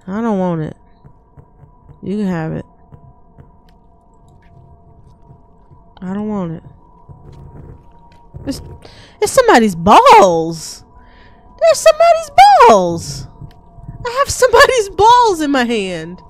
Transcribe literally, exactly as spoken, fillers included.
I don't want it. You can have it. I don't want it. It's, it's somebody's balls. There's somebody's balls. I have somebody's balls in my hand.